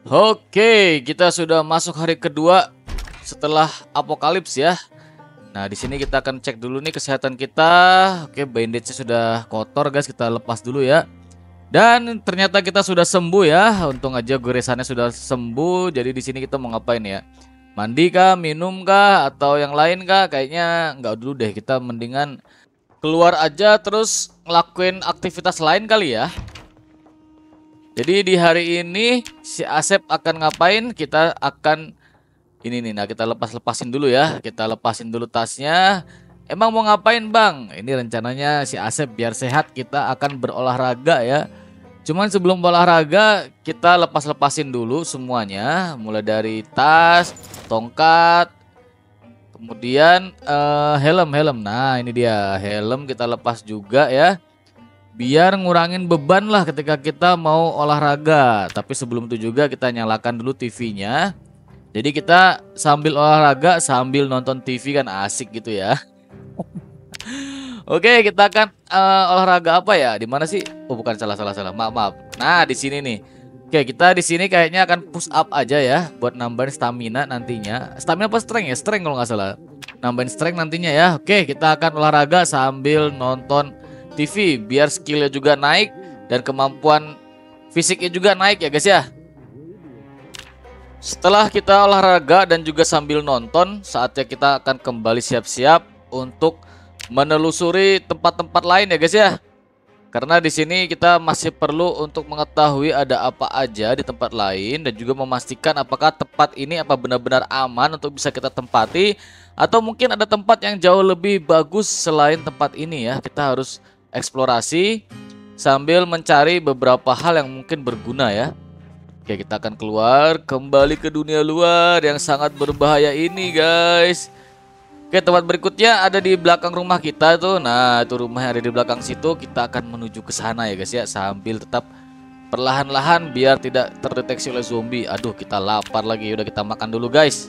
Oke, kita sudah masuk hari kedua setelah apokalips ya. Nah, di sini kita akan cek dulu nih kesehatan kita. Oke, bandage-nya sudah kotor guys, kita lepas dulu ya. Dan ternyata kita sudah sembuh ya. Untung aja goresannya sudah sembuh. Jadi di sini kita mau ngapain ya? Mandi kah, minum kah, atau yang lain kah? Kayaknya nggak dulu deh. Kita mendingan keluar aja terus ngelakuin aktivitas lain kali ya. Jadi di hari ini si Asep akan ngapain? Kita akan ini nih. Nah, kita lepasin dulu ya. Kita lepasin dulu tasnya. Emang mau ngapain, Bang? Ini rencananya si Asep biar sehat kita akan berolahraga ya. Cuman sebelum olahraga kita lepasin dulu semuanya, mulai dari tas, tongkat, kemudian helm. Nah, ini dia helm kita lepas juga ya. Biar ngurangin beban lah ketika kita mau olahraga. Tapi sebelum itu juga kita nyalakan dulu TV-nya. Jadi kita sambil olahraga sambil nonton TV kan asik gitu ya. Oke, kita akan olahraga apa ya? Di mana sih? Oh, bukan, salah. Maaf. Nah, di sini nih. Oke, kita di sini kayaknya akan push up aja ya buat nambahin stamina nantinya. Stamina apa strength ya? Strength kalau nggak salah. Nambahin strength nantinya ya. Oke, kita akan olahraga sambil nonton TV biar skillnya juga naik dan kemampuan fisiknya juga naik ya guys ya. Setelah kita olahraga dan juga sambil nonton, saatnya kita akan kembali siap-siap untuk menelusuri tempat-tempat lain ya guys ya. Karena di sini kita masih perlu untuk mengetahui ada apa aja di tempat lain dan juga memastikan apakah tempat ini apa benar-benar aman untuk bisa kita tempati atau mungkin ada tempat yang jauh lebih bagus selain tempat ini ya. Kita harus eksplorasi sambil mencari beberapa hal yang mungkin berguna ya. Oke, kita akan keluar kembali ke dunia luar yang sangat berbahaya ini guys. Oke, tempat berikutnya ada di belakang rumah kita tuh. Nah, itu rumah yang ada di belakang situ. Kita akan menuju ke sana ya guys ya, sambil tetap perlahan-lahan biar tidak terdeteksi oleh zombie. Aduh, kita lapar lagi. Udah, kita makan dulu guys.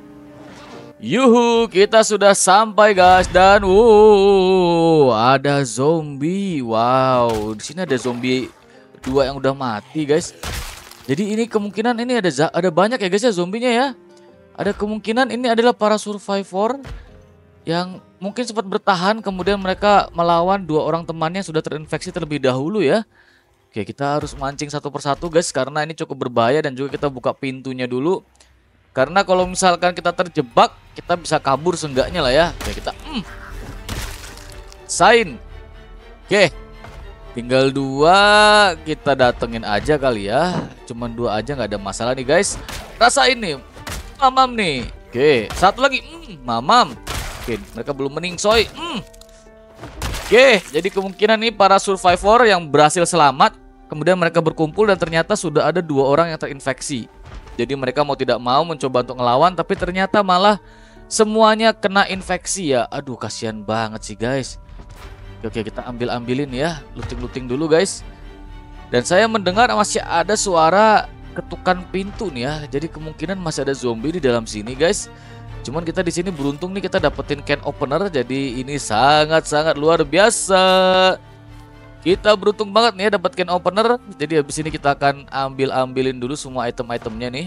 Yuhu, kita sudah sampai guys dan ada zombie. Wow, di sini ada zombie dua yang udah mati guys. Jadi ini kemungkinan ini ada banyak ya guys ya zombinya ya. Ada kemungkinan ini adalah para survivor yang mungkin sempat bertahan kemudian mereka melawan dua orang temannya yang sudah terinfeksi terlebih dahulu ya. Oke, kita harus mancing satu persatu guys karena ini cukup berbahaya dan juga kita buka pintunya dulu. Karena kalau misalkan kita terjebak, kita bisa kabur seenggaknya lah ya. Oke, kita sign. Oke, tinggal dua, kita datengin aja kali ya. Cuman dua aja nggak ada masalah nih guys. Rasain nih, mamam nih. Oke, satu lagi, mamam. Oke, mereka belum meningsoy. Oke, jadi kemungkinan nih para survivor yang berhasil selamat, kemudian mereka berkumpul dan ternyata sudah ada dua orang yang terinfeksi. Jadi mereka mau tidak mau mencoba untuk ngelawan, tapi ternyata malah semuanya kena infeksi ya. Aduh, kasihan banget sih guys. Oke, kita ambilin ya, looting dulu guys. Dan saya mendengar masih ada suara ketukan pintu nih ya. Jadi kemungkinan masih ada zombie di dalam sini guys. Cuman kita di sini beruntung nih kita dapetin can opener. Jadi ini sangat-sangat luar biasa. Kita beruntung banget nih ya dapat can opener. Jadi habis ini kita akan ambilin dulu semua item-itemnya nih.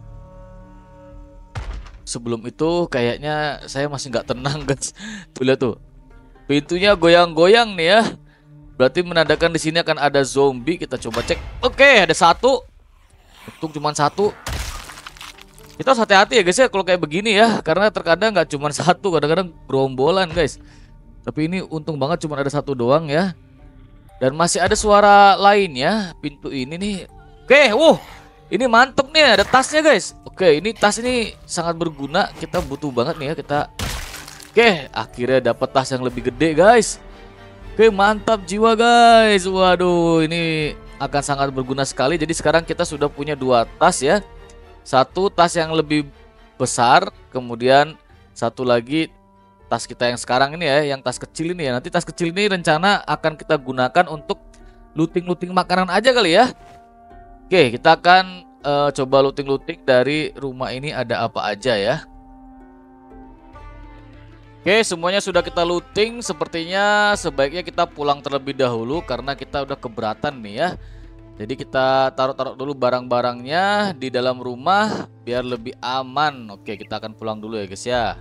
Sebelum itu kayaknya saya masih nggak tenang guys. Tuh lihat tuh. Pintunya goyang-goyang nih ya. Berarti menandakan di sini akan ada zombie. Kita coba cek. Oke, ada satu. Untung cuma satu. Kita harus hati-hati ya guys ya kalau kayak begini ya. Karena terkadang nggak cuma satu, kadang-kadang gerombolan guys. Tapi ini untung banget cuma ada satu doang ya. Dan masih ada suara lain ya. Pintu ini nih. Oke, ini mantep nih, ada tasnya guys. Oke, ini tas ini sangat berguna. Kita butuh banget nih ya kita. Oke, akhirnya dapat tas yang lebih gede guys. Oke, mantap jiwa guys. Waduh, ini akan sangat berguna sekali. Jadi sekarang kita sudah punya dua tas ya. Satu tas yang lebih besar, kemudian satu lagi tas kita yang sekarang ini ya, yang tas kecil ini ya. Nanti tas kecil ini rencana akan kita gunakan untuk looting makanan aja kali ya. Oke, kita akan coba looting dari rumah ini ada apa aja ya. Oke, semuanya sudah kita looting. Sepertinya sebaiknya kita pulang terlebih dahulu karena kita udah keberatan nih ya. Jadi kita taruh-taruh dulu barang-barangnya di dalam rumah biar lebih aman. Oke, kita akan pulang dulu ya guys ya.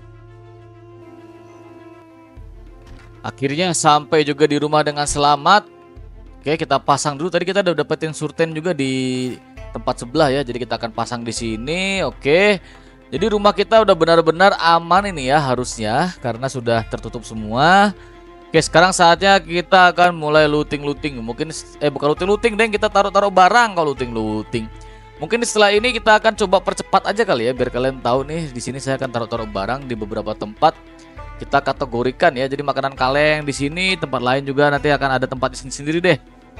Akhirnya sampai juga di rumah dengan selamat. Oke, kita pasang dulu. Tadi kita udah dapetin surten juga di tempat sebelah ya. Jadi kita akan pasang di sini. Oke. Jadi rumah kita udah benar-benar aman ini ya harusnya karena sudah tertutup semua. Oke, sekarang saatnya kita akan mulai looting-looting. Mungkin bukan looting-looting, deh, kita taruh-taruh barang kalau looting-looting. Mungkin setelah ini kita akan coba percepat aja kali ya biar kalian tahu nih di sini saya akan taruh-taruh barang di beberapa tempat. Kita kategorikan ya. Jadi makanan kaleng di sini, tempat lain juga nanti akan ada tempat di sini sendiri deh.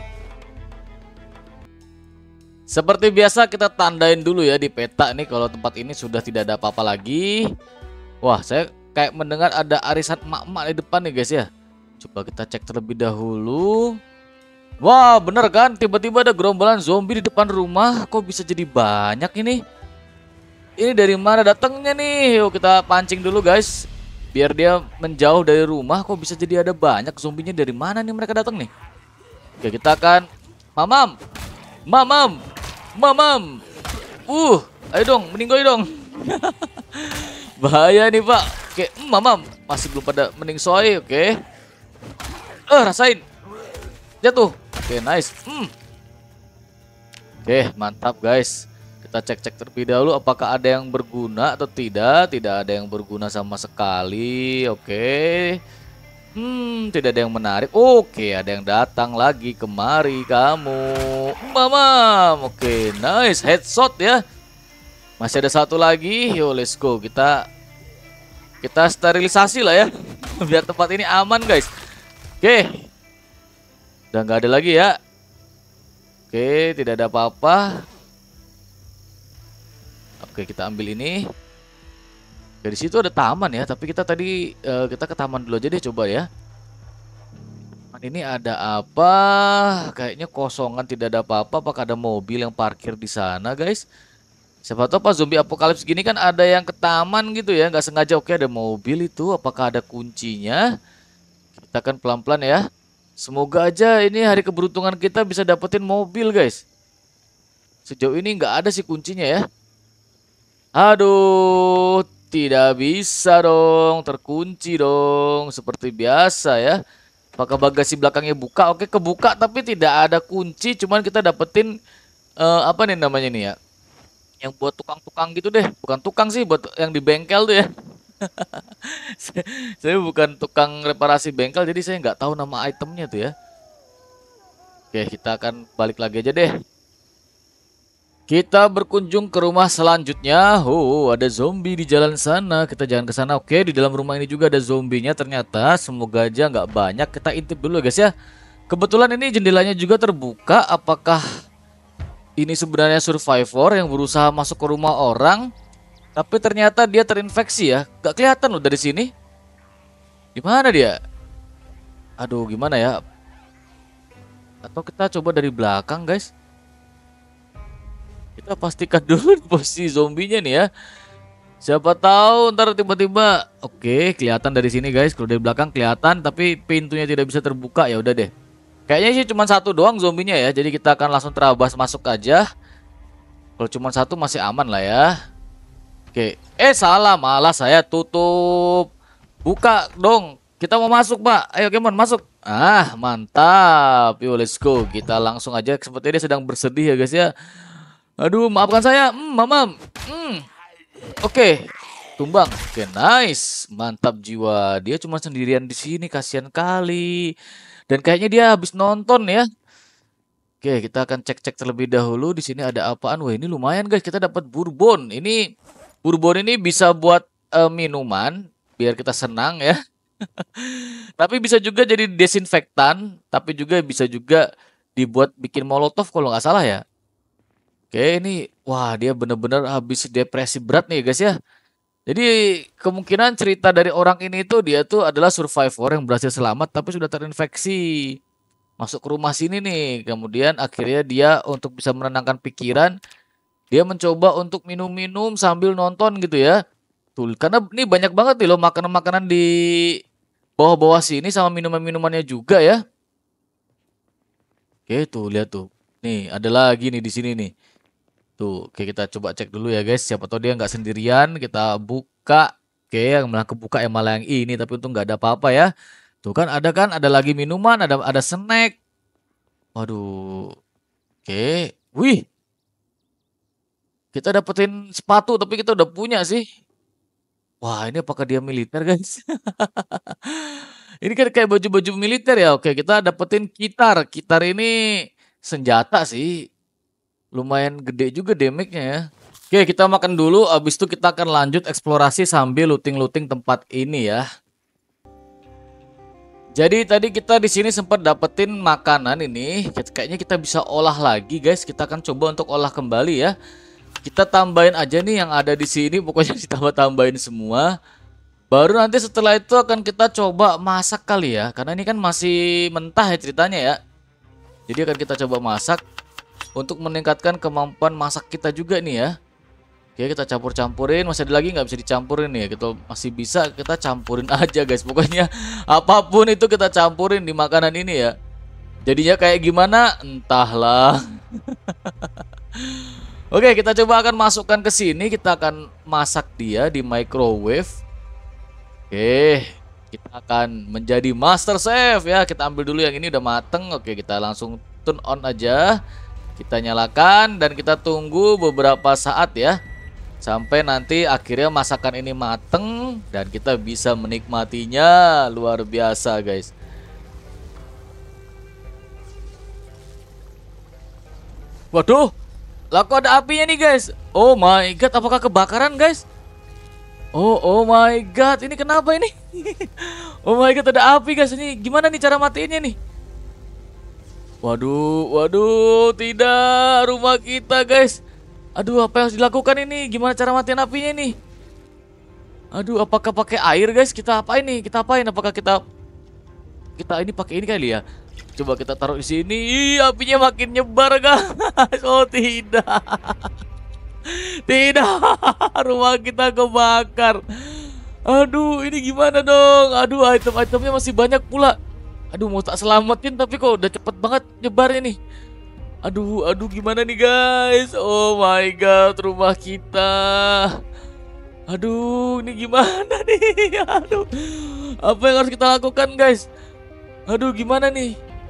Seperti biasa kita tandain dulu ya di peta nih kalau tempat ini sudah tidak ada apa-apa lagi. Wah, saya kayak mendengar ada arisan emak-emak di depan nih guys ya. Coba kita cek terlebih dahulu. Wah, bener kan? Tiba-tiba ada gerombolan zombie di depan rumah. Kok bisa jadi banyak ini? Ini dari mana datangnya nih? Yuk kita pancing dulu guys. Biar dia menjauh dari rumah. Kok bisa jadi ada banyak zombinya? Dari mana nih mereka datang nih? Oke, kita akan Mamam. Mamam. Mamam. Ayo dong, meninggoy dong. Bahaya nih, Pak. Oke, Mamam. Masih belum pada meningsoy, oke. Rasain. Jatuh. Oke, nice. Oke, mantap, guys. Kita cek-cek terlebih dahulu apakah ada yang berguna atau tidak. Tidak ada yang berguna sama sekali. Oke. Tidak ada yang menarik. Oke, ada yang datang lagi kemari kamu. Mamam. Oke, nice headshot ya. Masih ada satu lagi. Yo, let's go. Kita sterilisasi lah ya. Biar tempat ini aman, guys. Oke. Udah nggak ada lagi ya. Oke, tidak ada apa-apa. Oke, kita ambil ini. Dari situ ada taman ya, tapi kita tadi kita ke taman dulu aja deh coba ya. Ini ada apa? Kayaknya kosongan, tidak ada apa-apa. Apakah ada mobil yang parkir di sana, guys? Siapa tahu pas zombie apokalips gini kan ada yang ke taman gitu ya, nggak sengaja. Oke, ada mobil itu. Apakah ada kuncinya? Kita akan pelan-pelan ya. Semoga aja ini hari keberuntungan kita bisa dapetin mobil, guys. Sejauh ini nggak ada sih kuncinya ya. Aduh. Tidak bisa dong, terkunci dong, seperti biasa ya. Apakah bagasi belakangnya buka? Oke, kebuka tapi tidak ada kunci, cuman kita dapetin apa nih namanya nih ya? Yang buat tukang-tukang gitu deh, bukan tukang sih, buat yang di bengkel tuh ya. Saya bukan tukang reparasi bengkel, jadi saya nggak tahu nama itemnya tuh ya. Oke, kita akan balik lagi aja deh. Kita berkunjung ke rumah selanjutnya. Ada zombie di jalan sana. Kita jangan ke sana. Oke, di dalam rumah ini juga ada zombinya ternyata. Semoga aja nggak banyak. Kita intip dulu guys ya. Kebetulan ini jendelanya juga terbuka. Apakah ini sebenarnya survivor yang berusaha masuk ke rumah orang? Tapi ternyata dia terinfeksi ya. Gak kelihatan loh dari sini. Di mana dia? Aduh, gimana ya? Atau kita coba dari belakang guys. Kita pastikan dulu posisi zombinya nih ya. Siapa tahu ntar tiba-tiba oke, kelihatan dari sini guys. Kalau dari belakang kelihatan tapi pintunya tidak bisa terbuka, ya udah deh. Kayaknya sih cuma satu doang zombinya ya. Jadi kita akan langsung terabas masuk aja. Kalau cuma satu masih aman lah ya. Oke. Salah, malah saya tutup. Buka dong. Kita mau masuk, Pak. Ayo Kemon masuk. Mantap. Yo, let's go. Kita langsung aja. Sepertinya dia sedang bersedih ya guys ya. Aduh, maafkan saya. Mamam. Oke. Tumbang. Oke, nice. Mantap jiwa. Dia cuma sendirian di sini, kasihan kali. Dan kayaknya dia habis nonton ya. Oke, kita akan cek-cek terlebih dahulu. Di sini ada apaan? Wah, ini lumayan guys. Kita dapat bourbon. Ini bourbon ini bisa buat minuman biar kita senang ya. Tapi bisa juga jadi desinfektan, tapi juga bisa juga dibuat bikin molotov kalau nggak salah ya. Oke, ini wah dia bener-bener habis depresi berat nih guys ya. Jadi kemungkinan cerita dari orang ini tuh dia tuh adalah survivor yang berhasil selamat tapi sudah terinfeksi. Masuk ke rumah sini nih. Kemudian akhirnya dia untuk bisa menenangkan pikiran, dia mencoba untuk minum-minum sambil nonton gitu ya. Tuh, karena ini banyak banget nih loh makanan-makanan di bawah-bawah sini sama minuman-minumannya juga ya. Oke, tuh lihat tuh. Nih, ada lagi nih di sini nih. Tuh, oke kita coba cek dulu ya guys. Siapa tahu dia nggak sendirian. Kita buka. Oke, yang malah kebuka yang malah yang ini. Tapi untung nggak ada apa-apa ya. Tuh kan, ada lagi minuman, ada snack. Waduh. Oke. Wih, kita dapetin sepatu tapi kita udah punya sih. Wah, ini apakah dia militer guys? Ini kan kayak baju-baju militer ya. Oke, kita dapetin gitar. Gitar ini senjata sih. Lumayan gede juga damage-nya ya. Oke, kita makan dulu. Abis itu kita akan lanjut eksplorasi sambil looting-looting tempat ini ya. Jadi tadi kita di sini sempat dapetin makanan ini. Kayaknya kita bisa olah lagi guys. Kita akan coba untuk olah kembali ya. Kita tambahin aja nih yang ada di sini. Pokoknya ditambah-tambahin semua. Baru nanti setelah itu akan kita coba masak kali ya. Karena ini kan masih mentah ya ceritanya ya. Jadi akan kita coba masak untuk meningkatkan kemampuan masak kita juga nih ya. Oke, kita campur-campurin. Masih ada lagi nggak bisa dicampurin nih ya. Kita masih bisa, kita campurin aja guys. Pokoknya apapun itu kita campurin di makanan ini ya. Jadinya kayak gimana? Entahlah. Oke, kita coba akan masukkan ke sini. Kita akan masak dia di microwave. Oke, kita akan menjadi master chef ya. Kita ambil dulu yang ini udah mateng. Oke, kita langsung turn on aja. Kita nyalakan dan kita tunggu beberapa saat ya. Sampai nanti akhirnya masakan ini mateng dan kita bisa menikmatinya. Luar biasa guys. Waduh, lah kok ada apinya nih guys. Oh my god, apakah kebakaran guys? Oh my god, ini kenapa ini? Oh my god, ada api guys. Ini gimana nih cara matiinnya nih? Waduh, tidak, rumah kita guys. Aduh, apa yang harus dilakukan ini? Gimana cara matiin apinya nih? Aduh, apakah pakai air guys? Kita apa ini? Kita apain? Apakah kita ini pakai ini kali ya? Coba kita taruh di sini. Ih, apinya makin nyebar guys. Oh tidak. Tidak. Rumah kita kebakar. Aduh, ini gimana dong? Aduh, item-itemnya masih banyak pula. Aduh, mau tak selamatin tapi kok udah cepet banget nyebarnya nih. Aduh, gimana nih guys? Oh my god, rumah kita. Aduh, ini gimana nih? Aduh, apa yang harus kita lakukan guys? Aduh, gimana nih?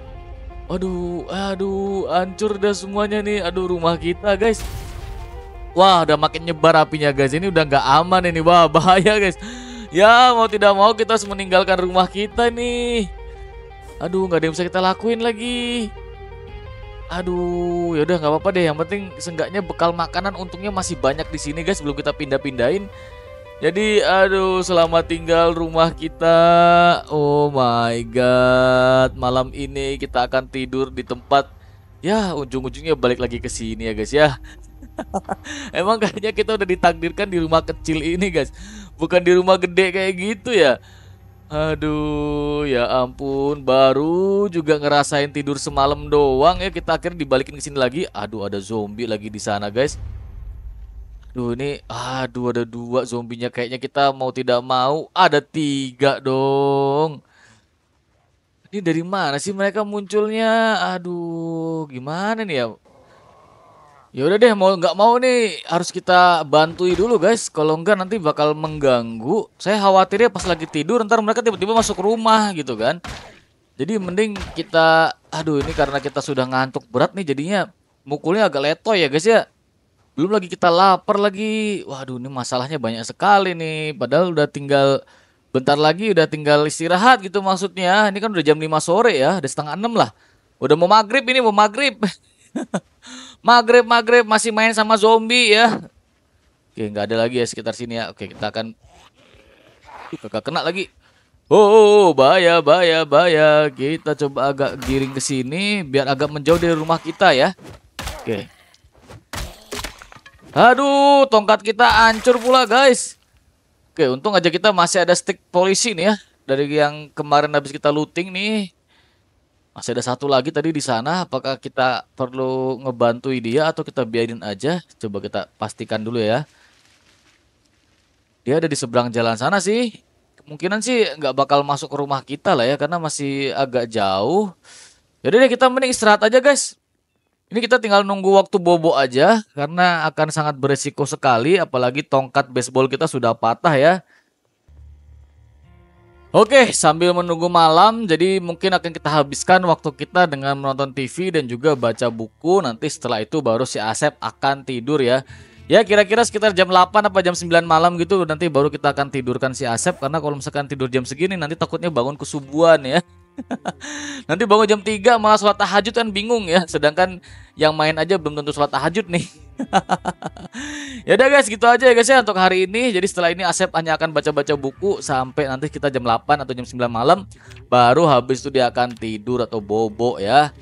Aduh, hancur dah semuanya nih. Aduh, rumah kita guys. Wah, udah makin nyebar apinya guys. Ini udah nggak aman ini. Wah, bahaya guys. Ya, mau tidak mau kita harus meninggalkan rumah kita nih. Aduh, nggak ada yang bisa kita lakuin lagi. Aduh, ya udah nggak apa-apa deh. Yang penting seenggaknya bekal makanan untungnya masih banyak di sini guys. Belum kita pindah-pindahin. Jadi, aduh, selamat tinggal rumah kita. Oh my god, malam ini kita akan tidur di tempat. Ya, ujung-ujungnya balik lagi ke sini ya guys ya. Emang kayaknya kita udah ditakdirkan di rumah kecil ini guys, bukan di rumah gede kayak gitu ya. Aduh, ya ampun, baru juga ngerasain tidur semalam doang ya, kita akhirnya dibalikin ke sini lagi. Aduh, ada zombie lagi di sana, guys. Aduh, ini ada 2 zombinya, kayaknya kita mau tidak mau ada 3 dong. Ini dari mana sih mereka munculnya? Aduh, gimana nih ya? Ya udah deh, mau nggak mau nih harus kita bantui dulu guys. Kalau enggak nanti bakal mengganggu. Saya khawatirnya pas lagi tidur ntar mereka tiba-tiba masuk rumah gitu kan. Jadi mending kita, aduh ini karena kita sudah ngantuk berat nih jadinya mukulnya agak letoy ya guys ya. Belum lagi kita lapar lagi. Waduh, ini masalahnya banyak sekali nih. Padahal udah tinggal bentar lagi udah tinggal istirahat gitu maksudnya. Ini kan udah jam 5 sore ya, udah setengah 6 lah. Udah mau maghrib ini, mau maghrib. Maghrib masih main sama zombie ya. Oke, nggak ada lagi ya sekitar sini ya. Oke, kita akan kakak kena lagi. Oh, bahaya. Kita coba agak giring ke sini biar agak menjauh dari rumah kita ya. Oke. Aduh, tongkat kita hancur pula guys. Oke, untung aja kita masih ada stick polisi nih ya. Dari yang kemarin habis kita looting nih. Masih ada satu lagi tadi di sana. Apakah kita perlu ngebantui dia atau kita biarin aja? Coba kita pastikan dulu ya. Dia ada di seberang jalan sana sih. Kemungkinan sih nggak bakal masuk ke rumah kita lah ya, karena masih agak jauh. Jadi deh kita mending istirahat aja guys. Ini kita tinggal nunggu waktu bobo aja karena akan sangat beresiko sekali apalagi tongkat baseball kita sudah patah ya. Oke, sambil menunggu malam jadi mungkin akan kita habiskan waktu kita dengan menonton TV dan juga baca buku. Nanti setelah itu baru si Asep akan tidur ya. Ya kira-kira sekitar jam 8 apa jam 9 malam gitu nanti baru kita akan tidurkan si Asep. Karena kalau misalkan tidur jam segini nanti takutnya bangun kesubuhan ya. Nanti bangun jam 3 malah sholat tahajud kan bingung ya. Sedangkan yang main aja belum tentu sholat tahajud nih. Ya udah guys, gitu aja ya guys ya untuk hari ini. Jadi setelah ini Asep hanya akan baca-baca buku sampai nanti kita jam 8 atau jam 9 malam. Baru habis itu dia akan tidur atau bobo ya.